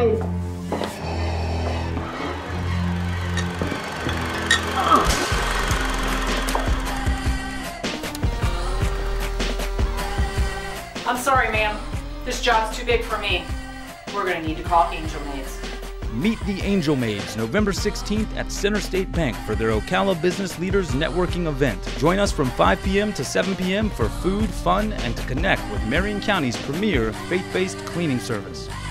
fine. I'm sorry, ma'am. This job's too big for me. We're gonna need to call Angel Maids. Meet the Angel Maids November 16th at Center State Bank for their Ocala Business Leaders Networking event. Join us from 5 p.m. to 7 p.m. for food, fun, and to connect with Marion County's premier faith-based cleaning service.